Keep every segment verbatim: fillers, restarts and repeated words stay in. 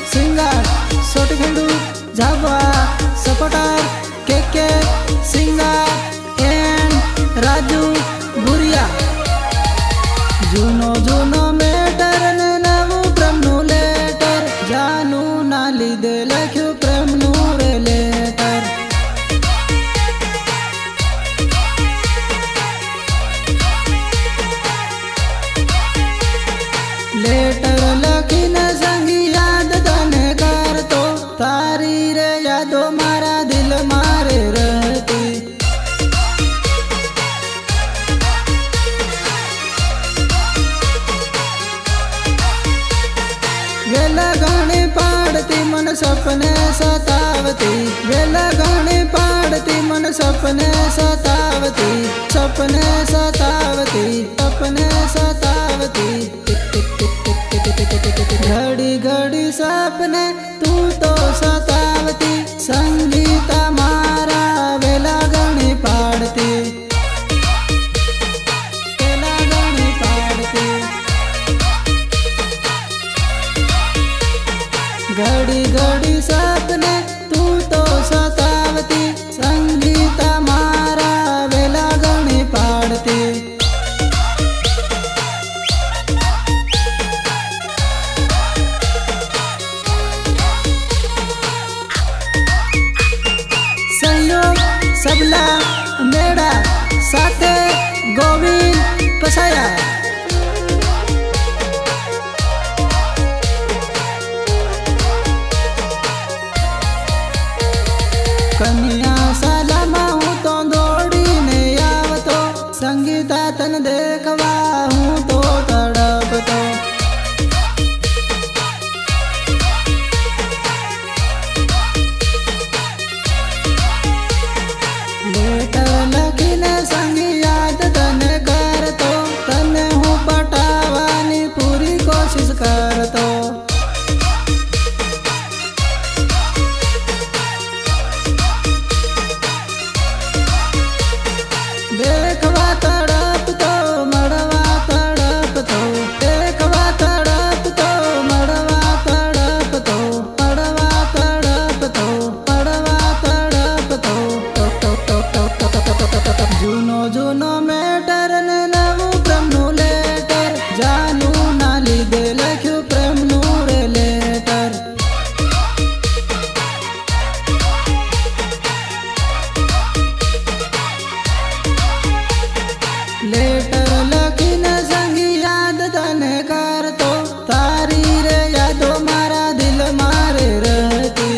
Singer सोटखेंडू Jhabua supporter K K singer and Raju Bhuria. जूनो जूनो मेटर ने नवु प्रेम नु लेटर जानू ना लीधे लख्यू प्रेम नु रे लेटर। लेटर लखीने संगी याद तने करतो तारी रे यादो मारा दिल मारे रहती। वेला गाने पाड़ती मन सपने सतावती, वेला गाने पाड़ती मन सपने सतावती, सपने सतावती सपने सतावती। घड़ी घड़ी सपने तू तो सतावती, संगीता मारा वेला गाने पाड़ती, वेला गाने पाड़ती। घड़ी घड़ी सपने तू तो सतावती, संगीता मारा वेला गाने पाड़ती। सबला मेड़ा साथे गोविंद पसाया। कन्या सालामा हूँ तो दौड़ी ने आवतो, संगीता तन देखवा हूँ तो तड़पतो। लेटर लखीने संगी याद तने करतो, तने हूँ पटावानी पूरी कोशिश करतो। देखवा तड़प तो मड़वा तड़प तो, देखवा तड़प तो मड़वा तड़प तो, मड़वा तड़प तो मड़वा तड़प तो। जूनो जूनो मेटर ने नवु प्रेम नु लेटर जानू ना लीधे लख्यू प्रेम नु रे लेटर। लेटर लखीने संगी याद तने करतो तारी रे यादो मारा दिल मारे रहती।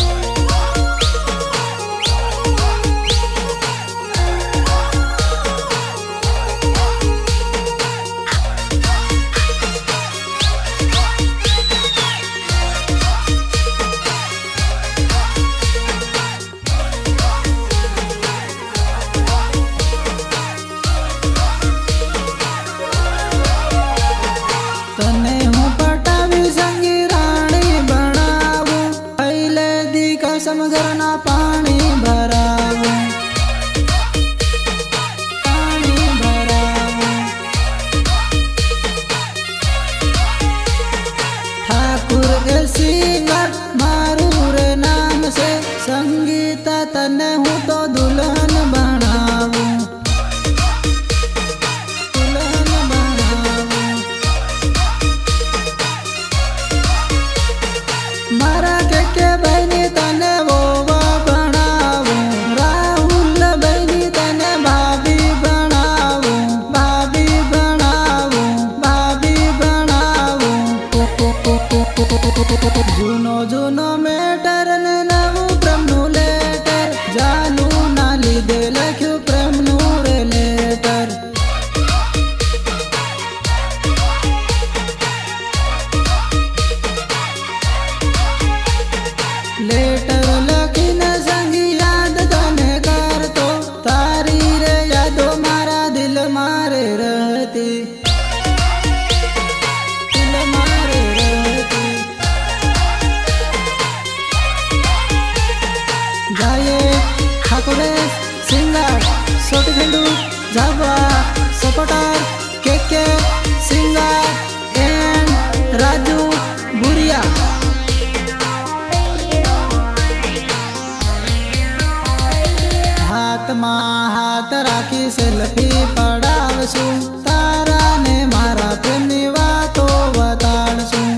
तने हूँ पटावी संगी रानी बनावू, पहले दी कसम घरना पानी भरावू, पानी भरावू। ठाकुर के सिंगर मारू रे नाम से संगीता तने हूँ तो दुल्हन बनावू, दुल्हन बनावू। मारा के के बहनी तने वो बनावू, राहुल बहनी तने भाभी बनावू, भाभी बनावू, भाभी बनावू। जूनो जूनो मेटर ने नवु प्रेम नु लेटर जानू ना लीधे लख्यू प्रेम नु रे लेटर। लेटर लखीने संगी याद तने करतो तारी रे यादो मारा दिल मारे रहती, दिल मारे रहती। जाए ठाकुरे सिंगर सोटखेंडू Jhabua supporter K K singer and Raju Bhuria. હાથમાં હાથ રાખી સેલ્ફી પડાવશું, તારા ને મારા પ્રેમની વાતો બતાડશું.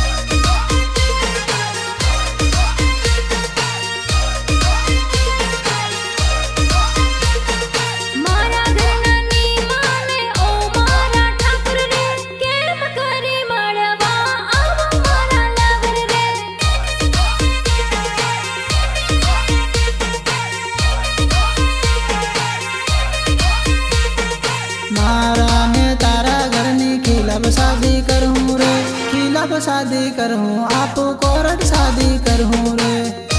मारा ने तारा घरनी खिलाफ शादी करूँ रे, खिलाफ शादी करूँ आप कोर्ट शादी करूँ रे.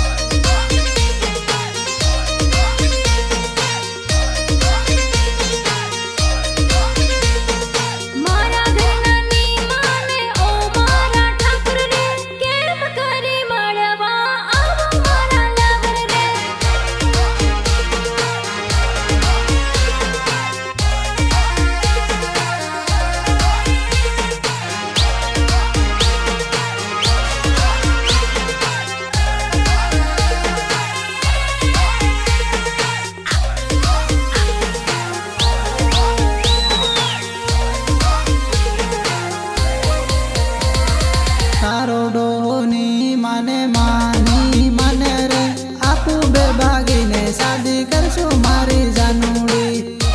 तारो डोनी माने मानी माने रे, आप बेभागी ने शादी करशो मारी जानूड़ी.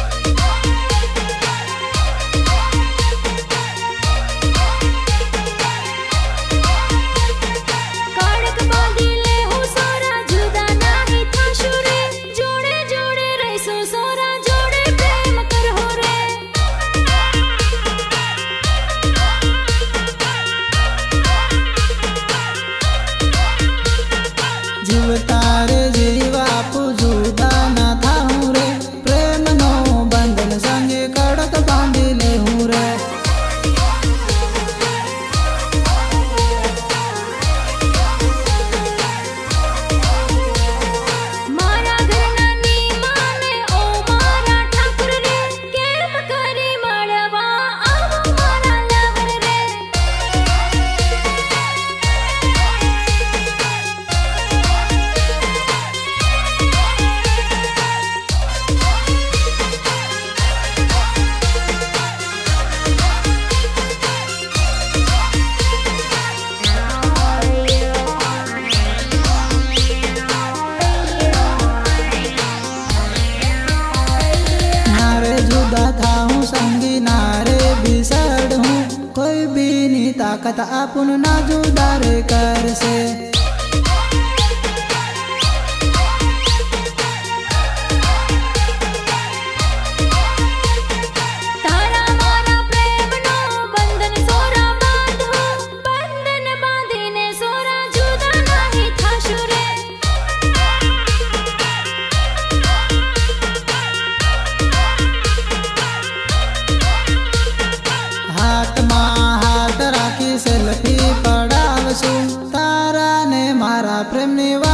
कड़क बांधी ले हो सोरा जुदा नाही थाशो रे, जोड़े जोड़े रहीसो सोरा जोड़े प्रेम करहो रे. जीव तारे जीव आप जुदा ना थाऊं रे, प्रेम नो बंधन संगे कड़क बांधी ले हूँ रे. मारा घरना नी माने ओ मारा ठाकुर रे, केम करी मळवा आवो मारा लवर रे. नारे जुदा थाऊं संगी नारे बिसड़ हूँ, कोई भी नी ताकत अपन ना जुदा रे कर से. तारा मारा प्रेम नो बंधन सोरा बांधो, बंधन बांधीने सोरा जुदा नाही थाशो रे. હાથમાં હાથ રાખી સેલ્ફી પડાવશું, તારા ને મારા પ્રેમની